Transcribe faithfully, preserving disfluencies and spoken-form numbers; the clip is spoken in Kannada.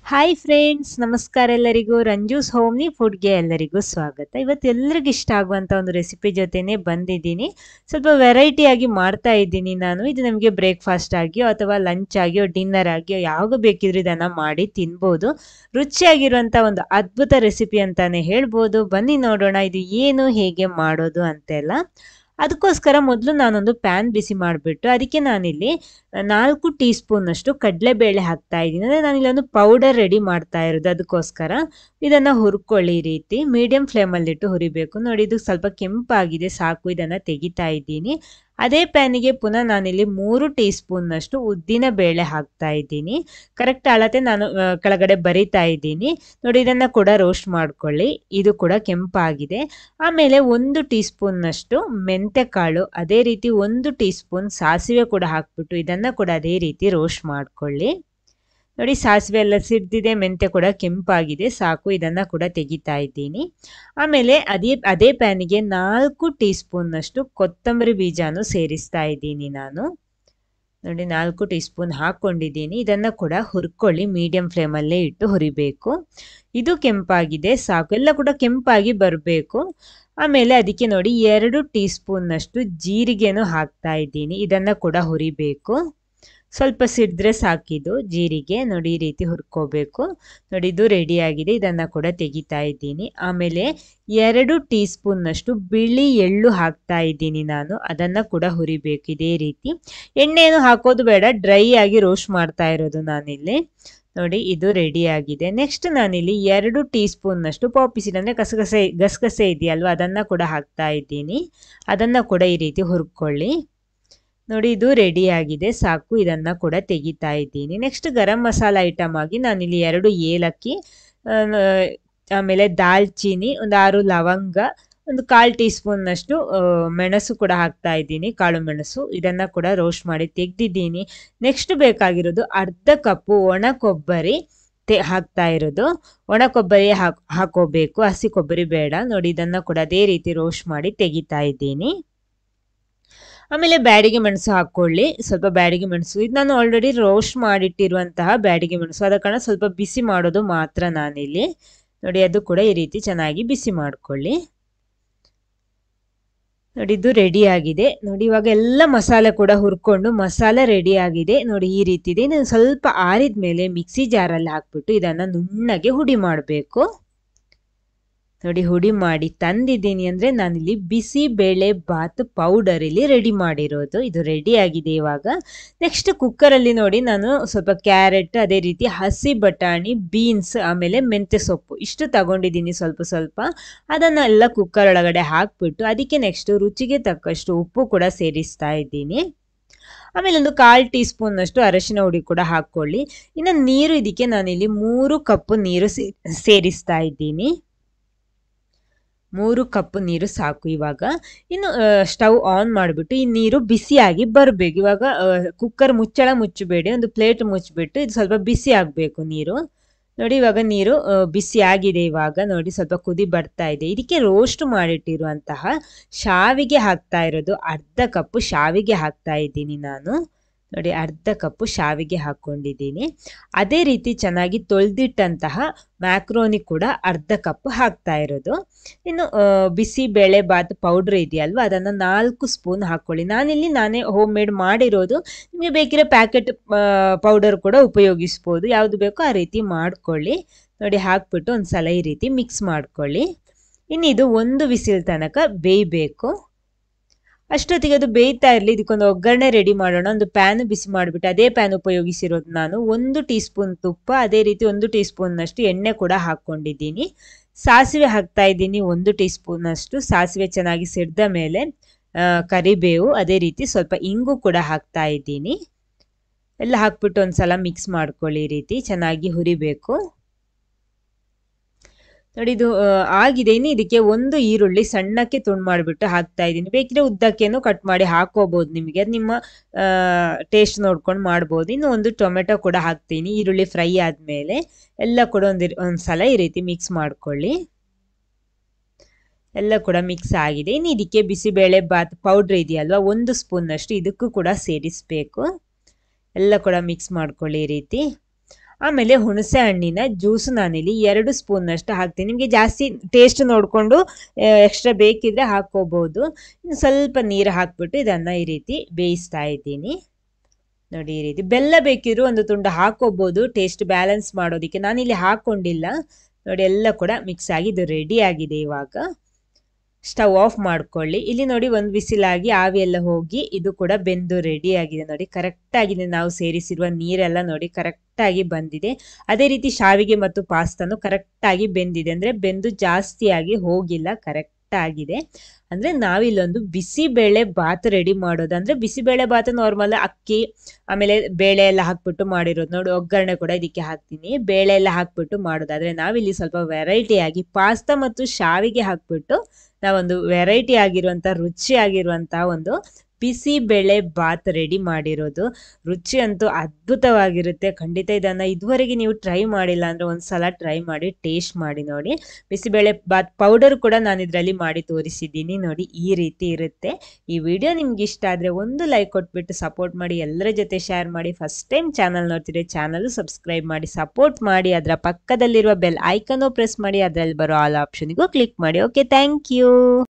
ಹಾಯ್ ಫ್ರೆಂಡ್ಸ್, ನಮಸ್ಕಾರ ಎಲ್ಲರಿಗೂ. ರಂಜೂಸ್ ಹೋಮ್ಲಿ ಫುಡ್ಗೆ ಎಲ್ಲರಿಗೂ ಸ್ವಾಗತ. ಇವತ್ತು ಎಲ್ಲರಿಗೂ ಇಷ್ಟ ಆಗುವಂಥ ಒಂದು ರೆಸಿಪಿ ಜೊತೆನೇ ಬಂದಿದ್ದೀನಿ. ಸ್ವಲ್ಪ ವೆರೈಟಿಯಾಗಿ ಮಾಡ್ತಾ ಇದ್ದೀನಿ ನಾನು. ಇದು ನಮಗೆ ಬ್ರೇಕ್ಫಾಸ್ಟ್ ಆಗಿಯೋ ಅಥವಾ ಲಂಚ್ ಆಗಿಯೋ ಡಿನ್ನರ್ ಆಗಿಯೋ ಯಾವಾಗ ಬೇಕಿದ್ರೂ ಇದನ್ನು ಮಾಡಿ ತಿನ್ಬೋದು. ರುಚಿಯಾಗಿರುವಂಥ ಒಂದು ಅದ್ಭುತ ರೆಸಿಪಿ ಅಂತಲೇ ಹೇಳ್ಬೋದು. ಬನ್ನಿ ನೋಡೋಣ ಇದು ಏನು, ಹೇಗೆ ಮಾಡೋದು ಅಂತೆಲ್ಲ. ಅದಕ್ಕೋಸ್ಕರ ಮೊದಲು ನಾನೊಂದು ಪ್ಯಾನ್ ಬಿಸಿ ಮಾಡಿಬಿಟ್ಟು ಅದಕ್ಕೆ ನಾನಿಲ್ಲಿ ನಾಲ್ಕು ಟೀ ಸ್ಪೂನಷ್ಟು ಕಡಲೆಬೇಳೆ ಹಾಕ್ತಾ ಇದ್ದೀನಿ. ಅಂದರೆ ನಾನಿಲ್ಲಿ ಒಂದು ಪೌಡರ್ ರೆಡಿ ಮಾಡ್ತಾ ಇರೋದು. ಅದಕ್ಕೋಸ್ಕರ ಇದನ್ನು ಹುರ್ಕೊಳ್ಳಿ. ಈ ರೀತಿ ಮೀಡಿಯಂ ಫ್ಲೇಮಲ್ಲಿಟ್ಟು ಹುರಿಬೇಕು. ನೋಡಿ, ಇದು ಸ್ವಲ್ಪ ಕೆಂಪಾಗಿದೆ, ಸಾಕು. ಇದನ್ನು ತೆಗಿತಾ ಇದ್ದೀನಿ. ಅದೇ ಪ್ಯಾನಿಗೆ ಪುನಃ ನಾನಿಲ್ಲಿ ಮೂರು ಟೀ ಸ್ಪೂನ್ನಷ್ಟು ಉದ್ದಿನ ಬೇಳೆ ಹಾಕ್ತಾ ಇದ್ದೀನಿ. ಕರೆಕ್ಟ್ ಅಳತೆ ನಾನು ಕೆಳಗಡೆ ಬರಿತಾ ಇದ್ದೀನಿ. ನೋಡಿ, ಇದನ್ನು ಕೂಡ ರೋಸ್ಟ್ ಮಾಡ್ಕೊಳ್ಳಿ. ಇದು ಕೂಡ ಕೆಂಪಾಗಿದೆ. ಆಮೇಲೆ ಒಂದು ಟೀ ಸ್ಪೂನ್ನಷ್ಟು ಮೆಂತ್ಯಕಾಳು, ಅದೇ ರೀತಿ ಒಂದು ಟೀ ಸ್ಪೂನ್ ಸಾಸಿವೆ ಕೂಡ ಹಾಕ್ಬಿಟ್ಟು ಇದನ್ನು ಕೂಡ ಅದೇ ರೀತಿ ರೋಸ್ಟ್ ಮಾಡ್ಕೊಳ್ಳಿ. ನೋಡಿ, ಸಾಸಿವೆ ಎಲ್ಲ ಸಿಡ್ದಿದೆ, ಮೆಂತ್ಯ ಕೂಡ ಕೆಂಪಾಗಿದೆ, ಸಾಕು. ಇದನ್ನು ಕೂಡ ತೆಗಿತಾ ಇದ್ದೀನಿ. ಆಮೇಲೆ ಅದೇ ಅದೇ ಪ್ಯಾನಿಗೆ ನಾಲ್ಕು ಟೀ ಸ್ಪೂನ್ನಷ್ಟು ಕೊತ್ತಂಬರಿ ಬೀಜನೂ ಸೇರಿಸ್ತಾ ಇದ್ದೀನಿ ನಾನು. ನೋಡಿ, ನಾಲ್ಕು ಟೀ ಸ್ಪೂನ್ ಹಾಕ್ಕೊಂಡಿದ್ದೀನಿ. ಇದನ್ನು ಕೂಡ ಹುರ್ಕೊಳ್ಳಿ. ಮೀಡಿಯಂ ಫ್ಲೇಮಲ್ಲೇ ಇಟ್ಟು ಹುರಿಬೇಕು. ಇದು ಕೆಂಪಾಗಿದೆ, ಸಾಕು. ಎಲ್ಲ ಕೂಡ ಕೆಂಪಾಗಿ ಬರಬೇಕು. ಆಮೇಲೆ ಅದಕ್ಕೆ ನೋಡಿ ಎರಡು ಟೀ ಸ್ಪೂನ್ನಷ್ಟು ಜೀರಿಗೆನೂ ಹಾಕ್ತಾ ಇದ್ದೀನಿ. ಇದನ್ನು ಕೂಡ ಹುರಿಬೇಕು. ಸ್ವಲ್ಪ ಸಿಡಿದ್ರೆ ಸಾಕಿದು ಜೀರಿಗೆ. ನೋಡಿ, ಈ ರೀತಿ ಹುರ್ಕೋಬೇಕು. ನೋಡಿ, ಇದು ರೆಡಿಯಾಗಿದೆ. ಇದನ್ನು ಕೂಡ ತೆಗಿತಾ ಇದ್ದೀನಿ. ಆಮೇಲೆ ಎರಡು ಟೀ ಸ್ಪೂನ್ನಷ್ಟು ಬಿಳಿ ಎಳ್ಳು ಹಾಕ್ತಾ ಇದ್ದೀನಿ ನಾನು. ಅದನ್ನು ಕೂಡ ಹುರಿಬೇಕು ಇದೇ ರೀತಿ. ಎಣ್ಣೆಯನ್ನು ಹಾಕೋದು ಬೇಡ, ಡ್ರೈ ಆಗಿ ರೋಸ್ಟ್ ಮಾಡ್ತಾ ಇರೋದು ನಾನಿಲ್ಲಿ. ನೋಡಿ, ಇದು ರೆಡಿಯಾಗಿದೆ. ನೆಕ್ಸ್ಟ್ ನಾನಿಲ್ಲಿ ಎರಡು ಟೀ ಸ್ಪೂನ್ನಷ್ಟು ಪಾಪಿ ಸೀಡ್ ಅಂದರೆ ಗಸಗಸೆ ಗಸಗಸೆ ಇದೆಯಲ್ವ, ಅದನ್ನು ಕೂಡ ಹಾಕ್ತಾ ಇದ್ದೀನಿ. ಅದನ್ನು ಕೂಡ ಈ ರೀತಿ ಹುರ್ಕೊಳ್ಳಿ. ನೋಡಿ, ಇದು ರೆಡಿಯಾಗಿದೆ, ಸಾಕು. ಇದನ್ನು ಕೂಡ ತೆಗಿತಾ ಇದ್ದೀನಿ. ನೆಕ್ಸ್ಟ್ ಗರಂ ಮಸಾಲ ಐಟಮ್ ಆಗಿ ನಾನಿಲ್ಲಿ ಎರಡು ಏಲಕ್ಕಿ, ಆಮೇಲೆ ದಾಲ್ಚೀನಿ, ಒಂದು ಆರು ಲವಂಗ, ಒಂದು ಕಾಲು ಟೀ ಸ್ಪೂನ್ನಷ್ಟು ಮೆಣಸು ಕೂಡ ಹಾಕ್ತಾ ಇದ್ದೀನಿ, ಕಾಳು ಮೆಣಸು. ಇದನ್ನು ಕೂಡ ರೋಸ್ಟ್ ಮಾಡಿ ತೆಗೆದಿದ್ದೀನಿ. ನೆಕ್ಸ್ಟ್ ಬೇಕಾಗಿರೋದು ಅರ್ಧ ಕಪ್ಪು ಒಣ ಕೊಬ್ಬರಿ ತೆ ಹಾಕ್ತಾ ಇರೋದು. ಒಣ ಕೊಬ್ಬರಿ ಹಾಕ್ ಹಾಕೋಬೇಕು ಹಸಿ ಕೊಬ್ಬರಿ ಬೇಡ. ನೋಡಿ, ಇದನ್ನು ಕೂಡ ಅದೇ ರೀತಿ ರೋಸ್ಟ್ ಮಾಡಿ ತೆಗಿತಾ ಇದ್ದೀನಿ. ಆಮೇಲೆ ಬ್ಯಾಡಿಗೆ ಮೆಣಸು ಹಾಕ್ಕೊಳ್ಳಿ, ಸ್ವಲ್ಪ ಬ್ಯಾಡಿಗೆ ಮೆಣಸು. ಇದು ನಾನು ಆಲ್ರೆಡಿ ರೋಸ್ಟ್ ಮಾಡಿಟ್ಟಿರುವಂತಹ ಬ್ಯಾಡಿಗೆ ಮೆಣಸು, ಆದ ಕಾರಣ ಸ್ವಲ್ಪ ಬಿಸಿ ಮಾಡೋದು ಮಾತ್ರ ನಾನಿಲ್ಲಿ. ನೋಡಿ, ಅದು ಕೂಡ ಈ ರೀತಿ ಚೆನ್ನಾಗಿ ಬಿಸಿ ಮಾಡ್ಕೊಳ್ಳಿ. ನೋಡಿ, ಇದು ರೆಡಿಯಾಗಿದೆ. ನೋಡಿ, ಇವಾಗ ಎಲ್ಲ ಮಸಾಲೆ ಕೂಡ ಹುರ್ಕೊಂಡು ಮಸಾಲೆ ರೆಡಿಯಾಗಿದೆ. ನೋಡಿ, ಈ ರೀತಿ ಇದೆ. ಇನ್ನು ಸ್ವಲ್ಪ ಆರಿದ ಮೇಲೆ ಮಿಕ್ಸಿ ಜಾರಲ್ಲಿ ಹಾಕ್ಬಿಟ್ಟು ಇದನ್ನು ನುಣ್ಣಗೆ ಹುಡಿ ಮಾಡಬೇಕು. ನೋಡಿ, ಹುಡಿ ಮಾಡಿ ತಂದಿದ್ದೀನಿ. ಅಂದರೆ ನಾನಿಲ್ಲಿ ಬಿಸಿ ಬೇಳೆ ಬಾತ್ ಪೌಡರ್ ಇಲ್ಲಿ ರೆಡಿ ಮಾಡಿರೋದು. ಇದು ರೆಡಿಯಾಗಿದೆ ಇವಾಗ. ನೆಕ್ಸ್ಟ್ ಕುಕ್ಕರಲ್ಲಿ ನೋಡಿ ನಾನು ಸ್ವಲ್ಪ ಕ್ಯಾರೆಟ್, ಅದೇ ರೀತಿ ಹಸಿ ಬಟಾಣಿ, ಬೀನ್ಸ್, ಆಮೇಲೆ ಮೆಂತ್ಯ ಸೊಪ್ಪು ಇಷ್ಟು ತಗೊಂಡಿದ್ದೀನಿ ಸ್ವಲ್ಪ ಸ್ವಲ್ಪ. ಅದನ್ನೆಲ್ಲ ಕುಕ್ಕರ್ ಒಳಗಡೆ ಹಾಕ್ಬಿಟ್ಟು ಅದಕ್ಕೆ ನೆಕ್ಸ್ಟ್ ರುಚಿಗೆ ತಕ್ಕಷ್ಟು ಉಪ್ಪು ಕೂಡ ಸೇರಿಸ್ತಾ ಇದ್ದೀನಿ. ಆಮೇಲೆ ಒಂದು ಕಾಲು ಟೀ ಸ್ಪೂನ್ನಷ್ಟು ಅರಶಿನ ಹುಡಿ ಕೂಡ ಹಾಕ್ಕೊಳ್ಳಿ. ಇನ್ನು ನೀರು, ಇದಕ್ಕೆ ನಾನಿಲ್ಲಿ ಮೂರು ಕಪ್ಪು ನೀರು ಸೇರಿಸ್ತಾ ಇದ್ದೀನಿ. ಮೂರು ಕಪ್ ನೀರು ಸಾಕು ಇವಾಗ. ಇನ್ನು ಸ್ಟವ್ ಆನ್ ಮಾಡಿಬಿಟ್ಟು ಈ ನೀರು ಬಿಸಿಯಾಗಿ ಬರಬೇಕು. ಇವಾಗ ಕುಕ್ಕರ್ ಮುಚ್ಚಳ ಮುಚ್ಚಬೇಡಿ, ಒಂದು ಪ್ಲೇಟ್ ಮುಚ್ಚಿಬಿಟ್ಟು ಇದು ಸ್ವಲ್ಪ ಬಿಸಿ ಆಗಬೇಕು ನೀರು. ನೋಡಿ, ಇವಾಗ ನೀರು ಬಿಸಿ ಆಗಿದೆ. ಇವಾಗ ನೋಡಿ, ಸ್ವಲ್ಪ ಕುದಿ ಬರ್ತಾ ಇದೆ. ಇದಕ್ಕೆ ರೋಸ್ಟ್ ಮಾಡಿಟ್ಟಿರುವಂತಹ ಶಾವಿಗೆ ಹಾಕ್ತಾ ಇರೋದು. ಅರ್ಧ ಕಪ್ಪು ಶಾವಿಗೆ ಹಾಕ್ತಾ ಇದ್ದೀನಿ ನಾನು. ನೋಡಿ, ಅರ್ಧ ಕಪ್ಪು ಶಾವಿಗೆ ಹಾಕ್ಕೊಂಡಿದ್ದೀನಿ. ಅದೇ ರೀತಿ ಚೆನ್ನಾಗಿ ತೊಳೆದಿಟ್ಟಂತಹ ಮ್ಯಾಕ್ರೋನಿ ಕೂಡ ಅರ್ಧ ಕಪ್ ಹಾಕ್ತಾ ಇರೋದು. ಇನ್ನು ಬಿಸಿ ಬೇಳೆ ಬಾತ್ ಪೌಡ್ರ್ ಇದೆಯಲ್ವ, ಅದನ್ನು ನಾಲ್ಕು ಸ್ಪೂನ್ ಹಾಕ್ಕೊಳ್ಳಿ. ನಾನಿಲ್ಲಿ ನಾನೇ ಹೋಮ್ ಮೇಡ್ ಮಾಡಿರೋದು. ನಿಮಗೆ ಬೇಕಿರೋ ಪ್ಯಾಕೆಟ್ ಪೌಡರ್ ಕೂಡ ಉಪಯೋಗಿಸ್ಬೋದು, ಯಾವುದು ಬೇಕೋ ಆ ರೀತಿ ಮಾಡ್ಕೊಳ್ಳಿ. ನೋಡಿ, ಹಾಕ್ಬಿಟ್ಟು ಒಂದು ಸಲ ಈ ರೀತಿ ಮಿಕ್ಸ್ ಮಾಡ್ಕೊಳ್ಳಿ. ಇನ್ನು ಇದು ಒಂದು ವಿಸಿಲ್ ತನಕ ಬೇಯಬೇಕು. ಅಷ್ಟೊತ್ತಿಗೆ ಅದು ಬೇಯ್ತಾ ಇರಲಿ. ಇದಕ್ಕೊಂದು ಒಗ್ಗರಣೆ ರೆಡಿ ಮಾಡೋಣ. ಒಂದು ಪ್ಯಾನ್ ಬಿಸಿ ಮಾಡಿಬಿಟ್ಟು ಅದೇ ಪ್ಯಾನ್ ಉಪಯೋಗಿಸಿರೋದು ನಾನು. ಒಂದು ಟೀ ಸ್ಪೂನ್ ತುಪ್ಪ, ಅದೇ ರೀತಿ ಒಂದು ಟೀ ಸ್ಪೂನ್ನಷ್ಟು ಎಣ್ಣೆ ಕೂಡ ಹಾಕ್ಕೊಂಡಿದ್ದೀನಿ. ಸಾಸಿವೆ ಹಾಕ್ತಾ ಇದ್ದೀನಿ ಒಂದು ಟೀ ಸ್ಪೂನಷ್ಟು. ಸಾಸಿವೆ ಚೆನ್ನಾಗಿ ಸಿಡ್ದ ಮೇಲೆ ಕರಿಬೇವು, ಅದೇ ರೀತಿ ಸ್ವಲ್ಪ ಇಂಗು ಕೂಡ ಹಾಕ್ತಾ ಇದ್ದೀನಿ. ಎಲ್ಲ ಹಾಕ್ಬಿಟ್ಟು ಒಂದು ಸಲ ಮಿಕ್ಸ್ ಮಾಡ್ಕೊಳ್ಳಿ. ಈ ರೀತಿ ಚೆನ್ನಾಗಿ ಹುರಿಬೇಕು. ನೋಡಿ, ಇದು ಆಗಿದೆ. ಇನ್ನು ಇದಕ್ಕೆ ಒಂದು ಈರುಳ್ಳಿ ಸಣ್ಣಕ್ಕೆ ತುಂಡು ಮಾಡಿಬಿಟ್ಟು ಹಾಕ್ತಾ ಇದ್ದೀನಿ. ಬೇಕಿದ್ರೆ ಉದ್ದಕ್ಕೇನು ಕಟ್ ಮಾಡಿ ಹಾಕೋಬಹುದು, ನಿಮಗೆ ಅದು ನಿಮ್ಮ ಟೇಸ್ಟ್ ನೋಡ್ಕೊಂಡು ಮಾಡ್ಬೋದು. ಇನ್ನು ಒಂದು ಟೊಮೆಟೊ ಕೂಡ ಹಾಕ್ತೀನಿ. ಈರುಳ್ಳಿ ಫ್ರೈ ಆದಮೇಲೆ ಎಲ್ಲ ಕೂಡ ಒಂದು ಒಂದು ಸಲ ಈ ರೀತಿ ಮಿಕ್ಸ್ ಮಾಡ್ಕೊಳ್ಳಿ. ಎಲ್ಲ ಕೂಡ ಮಿಕ್ಸ್ ಆಗಿದೆ. ಇನ್ನು ಇದಕ್ಕೆ ಬಿಸಿಬೇಳೆ ಬಾತ್ ಪೌಡ್ರ್ ಇದೆಯಲ್ವ, ಒಂದು ಸ್ಪೂನ್ನಷ್ಟು ಇದಕ್ಕೂ ಕೂಡ ಸೇರಿಸಬೇಕು. ಎಲ್ಲ ಕೂಡ ಮಿಕ್ಸ್ ಮಾಡ್ಕೊಳ್ಳಿ ಈ ರೀತಿ. ಆಮೇಲೆ ಹುಣಸೆ ಹಣ್ಣಿನ ಜ್ಯೂಸ್ ನಾನಿಲ್ಲಿ ಎರಡು ಸ್ಪೂನ್ನಷ್ಟು ಹಾಕ್ತೀನಿ. ನಿಮಗೆ ಜಾಸ್ತಿ ಟೇಸ್ಟ್ ನೋಡಿಕೊಂಡು ಎಕ್ಸ್ಟ್ರಾ ಬೇಕಿದ್ರೆ ಹಾಕ್ಕೋಬೋದು. ಇನ್ನು ಸ್ವಲ್ಪ ನೀರು ಹಾಕ್ಬಿಟ್ಟು ಇದನ್ನು ಈ ರೀತಿ ಬೇಯಿಸ್ತಾ ಇದ್ದೀನಿ. ನೋಡಿ ಈ ರೀತಿ. ಬೆಲ್ಲ ಬೇಕಿದ್ರು ಒಂದು ತುಂಡು ಹಾಕೋಬೋದು ಟೇಸ್ಟ್ ಬ್ಯಾಲೆನ್ಸ್ ಮಾಡೋದಕ್ಕೆ. ನಾನಿಲ್ಲಿ ಹಾಕ್ಕೊಂಡಿಲ್ಲ. ನೋಡಿ ಎಲ್ಲ ಕೂಡ ಮಿಕ್ಸ್ ಆಗಿ ಇದು ರೆಡಿ ಆಗಿದೆ. ಇವಾಗ ಸ್ಟವ್ ಆಫ್ ಮಾಡ್ಕೊಳ್ಳಿ. ಇಲ್ಲಿ ನೋಡಿ ಒಂದು ವಿಸಿಲಾಗಿ ಆವಿ ಎಲ್ಲ ಹೋಗಿ ಇದು ಕೂಡ ಬೆಂದು ರೆಡಿ ಆಗಿದೆ. ನೋಡಿ ಕರೆಕ್ಟ್ ಆಗಿದೆ. ನಾವು ಸೇರಿಸಿರುವ ನೀರೆಲ್ಲ ನೋಡಿ ಕರೆಕ್ಟ್ ಆಗಿ ಬಂದಿದೆ. ಅದೇ ರೀತಿ ಶಾವಿಗೆ ಮತ್ತು ಪಾಸ್ತಾನು ಕರೆಕ್ಟ್ ಆಗಿ ಬೆಂದಿದೆ. ಅಂದರೆ ಬೆಂದು ಜಾಸ್ತಿಯಾಗಿ ಹೋಗಿಲ್ಲ, ಕರೆಕ್ಟ್ ಆಗಿದೆ. ಅಂದರೆ ನಾವಿಲ್ಲೊಂದು ಬಿಸಿಬೇಳೆ ಬಾತ್ ರೆಡಿ ಮಾಡೋದು. ಅಂದರೆ ಬಿಸಿಬೇಳೆ ಬಾತ್ ನಾರ್ಮಲ್ ಅಕ್ಕಿ ಆಮೇಲೆ ಬೇಳೆ ಎಲ್ಲ ಹಾಕ್ಬಿಟ್ಟು ಮಾಡಿರೋದು. ನೋಡಿ ಒಗ್ಗರಣೆ ಕೂಡ ಇದಕ್ಕೆ ಹಾಕ್ತೀನಿ. ಬೇಳೆ ಎಲ್ಲ ಹಾಕ್ಬಿಟ್ಟು ಮಾಡೋದು. ಆದರೆ ನಾವಿಲ್ಲಿ ಸ್ವಲ್ಪ ವೆರೈಟಿಯಾಗಿ ಪಾಸ್ತಾ ಮತ್ತು ಶಾವಿಗೆ ಹಾಕ್ಬಿಟ್ಟು ನಾವೊಂದು ವೆರೈಟಿ ಆಗಿರುವಂಥ ರುಚಿ ಆಗಿರುವಂಥ ಒಂದು ಬಿಸಿಬೇಳೆ ಬಾತ್ ರೆಡಿ ಮಾಡಿರೋದು. ರುಚಿ ಅಂತೂ ಅದ್ಭುತವಾಗಿರುತ್ತೆ. ಖಂಡಿತ ಇದನ್ನು ಇದುವರೆಗೆ ನೀವು ಟ್ರೈ ಮಾಡಿಲ್ಲ ಅಂದರೆ ಒಂದು ಸಲ ಟ್ರೈ ಮಾಡಿ ಟೇಸ್ಟ್ ಮಾಡಿ ನೋಡಿ. ಬಿಸಿಬೇಳೆ ಬಾತ್ ಪೌಡರ್ ಕೂಡ ನಾನು ಇದರಲ್ಲಿ ಮಾಡಿ ತೋರಿಸಿದ್ದೀನಿ. ನೋಡಿ ಈ ರೀತಿ ಇರುತ್ತೆ. ಈ ವಿಡಿಯೋ ನಿಮ್ಗೆ ಇಷ್ಟ ಆದರೆ ಒಂದು ಲೈಕ್ ಕೊಟ್ಬಿಟ್ಟು ಸಪೋರ್ಟ್ ಮಾಡಿ, ಎಲ್ಲರ ಜೊತೆ ಶೇರ್ ಮಾಡಿ. ಫಸ್ಟ್ ಟೈಮ್ ಚಾನಲ್ ನೋಡ್ತಿದ್ರೆ ಚಾನಲ್ ಸಬ್ಸ್ಕ್ರೈಬ್ ಮಾಡಿ ಸಪೋರ್ಟ್ ಮಾಡಿ. ಅದರ ಪಕ್ಕದಲ್ಲಿರುವ ಬೆಲ್ ಐಕನ್ನು ಪ್ರೆಸ್ ಮಾಡಿ. ಅದರಲ್ಲಿ ಬರೋ ಆಲ್ ಆಪ್ಷನ್ಗೂ ಕ್ಲಿಕ್ ಮಾಡಿ. Okay, thank you.